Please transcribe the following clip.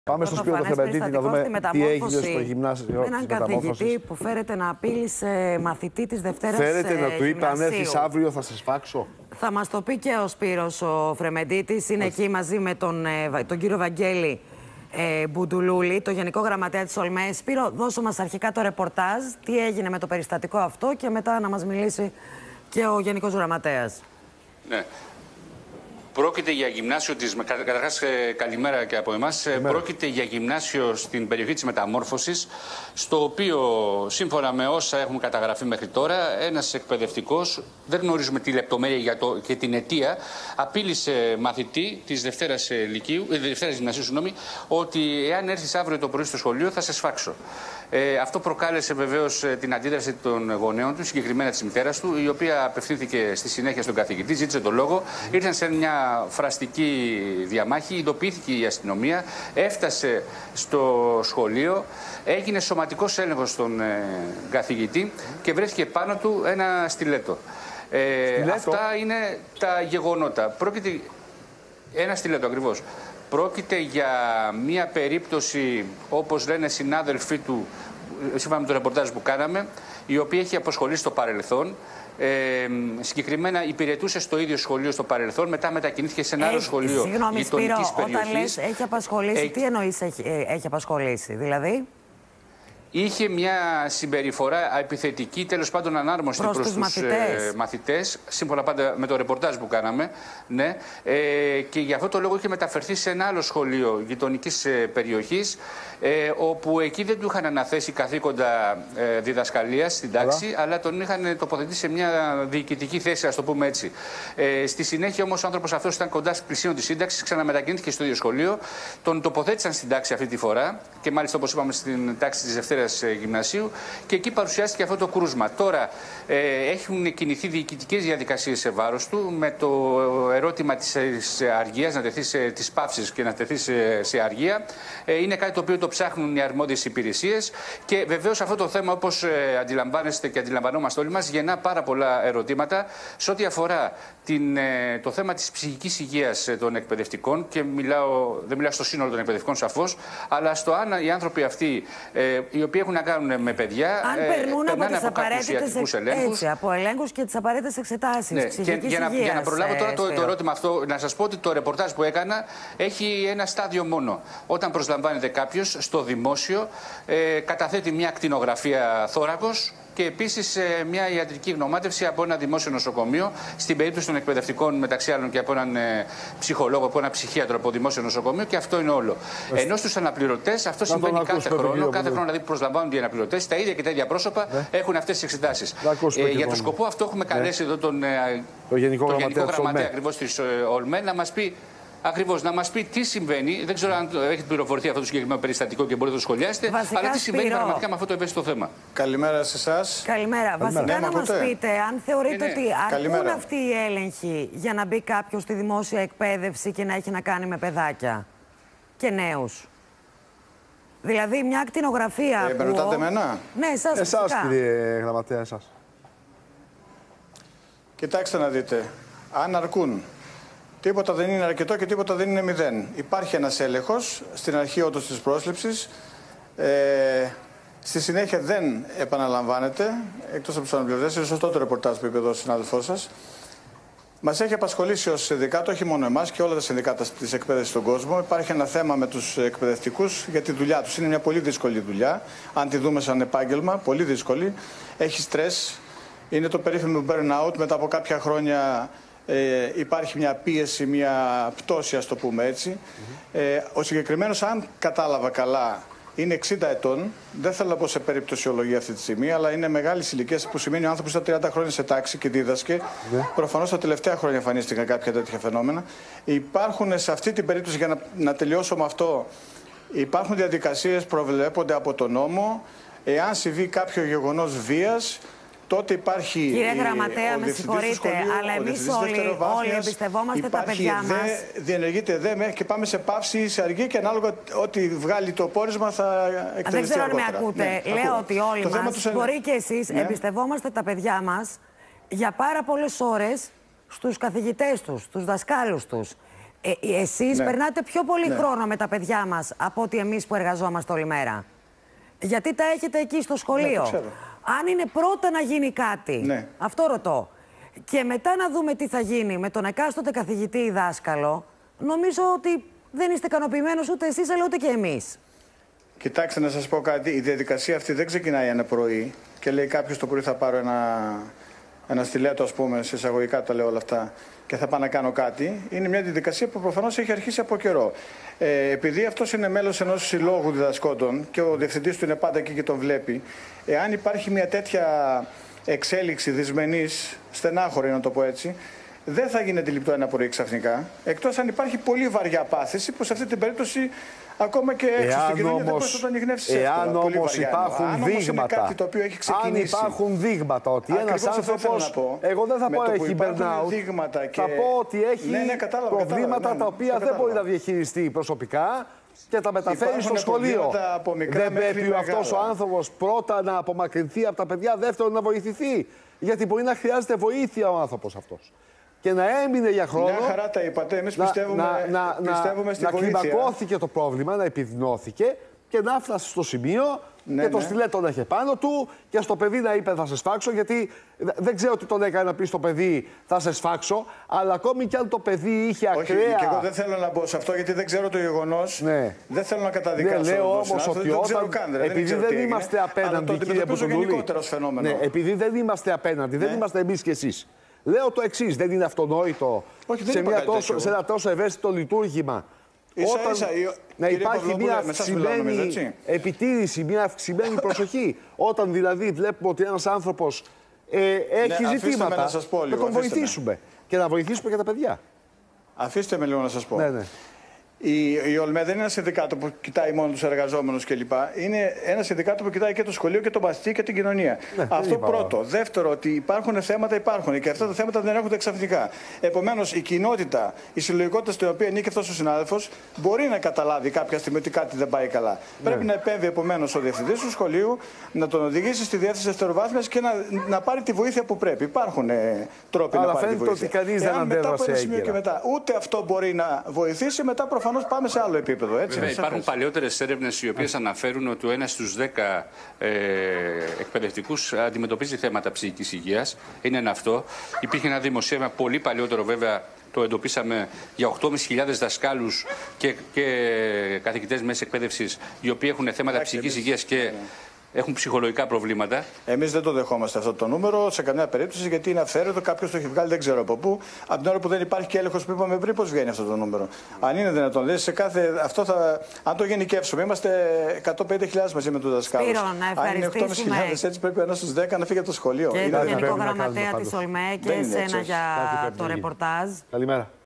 Πάμε στο Σπύρο το Χρεμεντίτη να δούμε τι έγινε στο γυμνάσιο. Με έναν καθηγητή που φέρεται να απείλησε μαθητή της Δευτέρας Φέρετε να του είπε: αν έρθεις γυμνασίου. αύριο θα σε σφάξω. Θα μας το πει και ο Σπύρος ο Φρεμεντίτης. Είναι εκεί μαζί με τον κύριο Βαγγέλη Μπουντουλούλη, το Γενικό Γραμματέα της ΟΛΜΕ. Σπύρο, δώσω μας αρχικά το ρεπορτάζ, τι έγινε με το περιστατικό αυτό και μετά να μας μιλήσει και ο Γενικός Γραμματέας. Ναι. Πρόκειται για γυμνάσιο της... Καταρχάς, καλημέρα και από εμάς. Πρόκειται για γυμνάσιο στην περιοχή της Μεταμόρφωσης, στο οποίο, σύμφωνα με όσα έχουμε καταγραφεί μέχρι τώρα, ένας εκπαιδευτικός, δεν γνωρίζουμε τη λεπτομέρεια και την αιτία, απείλησε μαθητή της Δευτέρας Γυμνασίου, ότι εάν έρθεις αύριο το πρωί στο σχολείο θα σε σφάξω. Αυτό προκάλεσε βεβαίως την αντίδραση των γονέων του, συγκεκριμένα της μητέρας του, η οποία απευθύνθηκε στη συνέχεια στον καθηγητή, ζήτησε τον λόγο. Ήρθαν σε μια φραστική διαμάχη, ειδοποιήθηκε η αστυνομία, έφτασε στο σχολείο, έγινε σωματικός έλεγχος στον καθηγητή και βρέθηκε πάνω του ένα στιλέτο. Αυτά είναι τα γεγονότα. Πρόκειται... Ένα στιλέτο ακριβώς. Πρόκειται για μια περίπτωση, όπως λένε συνάδελφοί του, σύμφωνα με το ρεπορτάζ που κάναμε, η οποία έχει απασχολήσει στο παρελθόν. Συγκεκριμένα υπηρετούσε στο ίδιο σχολείο στο παρελθόν, μετά μετακινήθηκε σε ένα άλλο σχολείο γειτονικής περιοχής. Όταν λες έχει απασχολήσει, τι εννοείς έχει απασχολήσει, δηλαδή? Είχε μια συμπεριφορά επιθετική, τέλος πάντων ανάρμοστη προς τους μαθητές, σύμφωνα πάντα με το ρεπορτάζ που κάναμε. Ναι, και γι' αυτό το λόγο είχε μεταφερθεί σε ένα άλλο σχολείο γειτονικής περιοχής, όπου εκεί δεν του είχαν αναθέσει καθήκοντα διδασκαλίας στην τάξη, αλλά τον είχαν τοποθετήσει σε μια διοικητική θέση, ας το πούμε έτσι. Στη συνέχεια όμως ο άνθρωπος αυτός ήταν κοντά στην πλησίον της σύνταξης, ξαναμετακινήθηκε στο ίδιο σχολείο, τον τοποθέτησαν στην τάξη αυτή τη φορά και μάλιστα όπως είπαμε στην τάξη της Δευτέρας Γυμνασίου και εκεί παρουσιάστηκε αυτό το κρούσμα. Τώρα έχουν κινηθεί διοικητικές διαδικασίες σε βάρος του με το ερώτημα της αργίας, να τεθεί της παύσης και να τεθεί σε αργία. Είναι κάτι το οποίο το ψάχνουν οι αρμόδιες υπηρεσίες και βεβαίως αυτό το θέμα, όπως αντιλαμβάνεστε και αντιλαμβανόμαστε όλοι μας, γεννά πάρα πολλά ερωτήματα σε ό,τι αφορά το θέμα της ψυχικής υγείας των εκπαιδευτικών και δεν μιλάω στο σύνολο των εκπαιδευτικών σαφώς, αλλά στο αν οι άνθρωποι αυτοί οι οποίοι έχουν να κάνουν με παιδιά, αν περνούν από κάποιους ιατρικούς ελέγχους. Από ελέγχους και τις απαραίτητες εξετάσεις. Ναι. Για να προλάβω τώρα το ερώτημα αυτό, να σας πω ότι το ρεπορτάζ που έκανα έχει ένα στάδιο μόνο. Όταν προσλαμβάνεται κάποιος στο δημόσιο, καταθέτει μια κτηνογραφία θώρακος και επίσης μια ιατρική γνωμάτευση από ένα δημόσιο νοσοκομείο, στην περίπτωση των εκπαιδευτικών μεταξύ άλλων και από έναν ψυχολόγο, από ένα ψυχίατρο από δημόσιο νοσοκομείο, και αυτό είναι όλο. Ενώ στους αναπληρωτές αυτό συμβαίνει κάθε χρόνο. Κάθε χρόνο δηλαδή που προσλαμβάνονται οι αναπληρωτές, τα ίδια και τα ίδια πρόσωπα έχουν αυτές τις εξετάσεις. Για τον σκοπό αυτό έχουμε καλέσει εδώ τον Γενικό Γραμματέα ακριβώς της ΟΛΜΕ να μας πει. Ακριβώς, να μας πει τι συμβαίνει. Δεν ξέρω αν έχετε πληροφορηθεί αυτό το συγκεκριμένο περιστατικό και μπορείτε να το σχολιάσετε. Βασικά, αλλά τι συμβαίνει Σπύρο, πραγματικά με αυτό το ευαίσθητο θέμα. Καλημέρα σε εσάς. Καλημέρα. Βασικά να μας πείτε, αν θεωρείτε ότι αρκούν αυτοί οι έλεγχοι για να μπει κάποιος στη δημόσια εκπαίδευση και να έχει να κάνει με παιδάκια και νέους. Δηλαδή μια ακτινογραφία. Με ρωτάτε εμένα? Ναι, εσάς κύριε Γραμματέα, εσάς. Κοιτάξτε να δείτε. Αν αρκούν. Τίποτα δεν είναι αρκετό και τίποτα δεν είναι μηδέν. Υπάρχει ένας έλεγχος στην αρχή όντως της πρόσληψης. Στη συνέχεια δεν επαναλαμβάνεται, εκτός από τους αναπληρωτές. Είναι σωστό το ρεπορτάζ που είπε εδώ ο συνάδελφός σας. Μας έχει απασχολήσει ως συνδικάτο, όχι μόνο εμάς και όλα τα συνδικάτα της εκπαίδευσης στον κόσμο. Υπάρχει ένα θέμα με τους εκπαιδευτικούς για τη δουλειά τους. Είναι μια πολύ δύσκολη δουλειά. Αν τη δούμε σαν επάγγελμα, πολύ δύσκολη. Έχει στρες. Είναι το περίφημο burnout. Μετά από κάποια χρόνια υπάρχει μια πίεση, μια πτώση, ας το πούμε έτσι. Ο συγκεκριμένος, αν κατάλαβα καλά, είναι 60 ετών. Δεν θέλω να πω σε περιπτωσιολογία αυτή τη στιγμή, αλλά είναι μεγάλη ηλικία, που σημαίνει ο άνθρωπος ήταν 30 χρόνια σε τάξη και δίδασκε. Προφανώς τα τελευταία χρόνια εμφανίστηκαν κάποια τέτοια φαινόμενα. Υπάρχουν σε αυτή την περίπτωση, για να τελειώσω με αυτό, υπάρχουν διαδικασίες, προβλέπονται από τον νόμο. Εάν συμβεί κάποιο γεγονός βίας, τότε υπάρχει. Κύριε Γραμματέα, με συγχωρείτε, αλλά εμείς όλοι εμπιστευόμαστε τα παιδιά μας. Διενεργείται ΔΕΜΕ και πάμε σε παύση ή σε αργή και ανάλογα ό,τι βγάλει το πόρισμα θα εκτελεστεί. Δεν ξέρω αν με ακούτε. Ναι, λέω ότι όλοι μας, μπορεί και εσείς, εμπιστευόμαστε τα παιδιά μας για πάρα πολλές ώρες στους καθηγητές τους, στους δασκάλους τους. Εσείς Ναι. περνάτε πιο πολύ Ναι. χρόνο με τα παιδιά μας από ότι εμείς που εργαζόμαστε όλη μέρα. Γιατί τα έχετε εκεί στο σχολείο. Ναι, το ξέρω. Αν είναι πρώτα να γίνει κάτι, Ναι. αυτό ρωτώ, και μετά να δούμε τι θα γίνει με τον εκάστοτε καθηγητή ή δάσκαλο, νομίζω ότι δεν είστε ικανοποιημένος ούτε εσείς, αλλά ούτε και εμείς. Κοιτάξτε, να σας πω κάτι. Η διαδικασία αυτή δεν ξεκινάει ένα πρωί και λέει κάποιος το πρωί θα πάρω ένα στιλέτο, ας πούμε, σε εισαγωγικά τα λέω όλα αυτά, και θα πάω να κάνω κάτι. Είναι μια διαδικασία που προφανώς έχει αρχίσει από καιρό. Επειδή αυτός είναι μέλος ενός συλλόγου διδασκόντων και ο διευθυντής του είναι πάντα εκεί και τον βλέπει, εάν υπάρχει μια τέτοια εξέλιξη δυσμενής, στενάχωρη να το πω έτσι, δεν θα γίνει αντιληπτό ένα πρωί ξαφνικά, εκτός αν υπάρχει πολύ βαριά πάθηση που σε αυτή την περίπτωση ακόμα και έξω στην κοινωνία δεν μπορείς να το ανιχνεύσεις εύκολα. Εάν όμως υπάρχουν δείγματα, κάτι το οποίο έχει ξεκινήσει, αν υπάρχουν δείγματα ότι ένας άνθρωπος, εγώ δεν θα πω έχει burnout, θα πω ότι έχει προβλήματα τα οποία δεν μπορεί να διαχειριστεί προσωπικά και τα μεταφέρει στο σχολείο. Δεν πρέπει αυτός ο άνθρωπος πρώτα να απομακρυνθεί από τα παιδιά, δεύτερον να βοηθηθεί. Γιατί μπορεί να χρειάζεται βοήθεια ο άνθρωπος αυτός. Και να έμεινε για χρόνο. Μια χαρά τα είπατε. Εμείς πιστεύουμε στη να βοήθεια. κλιμακώθηκε το πρόβλημα, να επιδεινώθηκε και να φτάσει στο σημείο και το στιλέτο να είχε πάνω του και στο παιδί να είπε θα σε σφάξω. Γιατί δεν ξέρω τι τον έκανε να πει στο παιδί θα σε σφάξω, αλλά ακόμη κι αν το παιδί είχε ακραία. Όχι, και εγώ δεν θέλω να μπω σε αυτό γιατί δεν ξέρω το γεγονός. Ναι. Δεν θέλω να καταδικάσω. Ναι, λέω όμως ότι επειδή δεν είμαστε απέναντι, κύριε Μπουτουλούλη. Ναι, επειδή δεν είμαστε απέναντι, δεν είμαστε εμείς κι εσείς. Λέω το εξής, δεν είναι αυτονόητο σε ένα τόσο ευαίσθητο λειτουργήμα να υπάρχει μια αυξημένη επιτήρηση, μια αυξημένη προσοχή. Όταν δηλαδή βλέπουμε ότι ένας άνθρωπος έχει ζητήματα, να τον βοηθήσουμε και να βοηθήσουμε και τα παιδιά. Αφήστε με λίγο να σας πω. Ναι. Η ΟΛΜΕ δεν είναι ένα συνδικάτο που κοιτάει μόνο τους εργαζόμενους κλπ. Είναι ένα συνδικάτο που κοιτάει και το σχολείο και τον μαθητή και την κοινωνία. Ναι, αυτό πρώτο. Δεύτερο, ότι υπάρχουν θέματα, υπάρχουν και αυτά τα θέματα δεν έρχονται ξαφνικά. Επομένως, η κοινότητα, η συλλογικότητα στην οποία ανήκει αυτός ο συνάδελφος μπορεί να καταλάβει κάποια στιγμή ότι κάτι δεν πάει καλά. Ναι. Πρέπει να επέμβει επομένως ο διευθυντής του σχολείου, να τον οδηγήσει στη διεύθυνση δευτεροβάθμιας και να πάρει τη βοήθεια που πρέπει. Υπάρχουν τρόποι να πάρει τη βοήθεια. Ότι κανείς δεν αντέδρασε έγκαιρα. Ούτε αυτό μπορεί να βοηθήσει, μετά προφανώς πάμε σε άλλο επίπεδο. Έτσι, βέβαια, υπάρχουν παλαιότερες έρευνες οι οποίες αναφέρουν ότι ο ένας στους 10 εκπαιδευτικούς αντιμετωπίζει θέματα ψυχικής υγείας. Είναι ένα αυτό. Υπήρχε ένα δημοσίευμα πολύ παλαιότερο, βέβαια, το εντοπίσαμε για 8.500 δασκάλους και καθηγητές μέσης εκπαίδευσης, οι οποίοι έχουν θέματα ψυχικής υγείας και έχουν ψυχολογικά προβλήματα. Εμείς δεν το δεχόμαστε αυτό το νούμερο σε καμιά περίπτωση, γιατί είναι αυθαίρετο. Κάποιος το έχει βγάλει, δεν ξέρω από πού. Από την ώρα που δεν υπάρχει και έλεγχος που είπαμε πριν, πώς βγαίνει αυτό το νούμερο. Αν είναι δυνατόν, δηλαδή σε κάθε. Αυτό αν το γενικεύσουμε, είμαστε 150.000 μαζί με τους δασκάλους. Σπύρο, να αν είναι 8.500, έτσι πρέπει ένας στους 10 να φύγει από το σχολείο. Και τον Γενικό Γραμματέα της ΟΛΜΕ και εσένα για το ρεπορτάζ. Καλημέρα.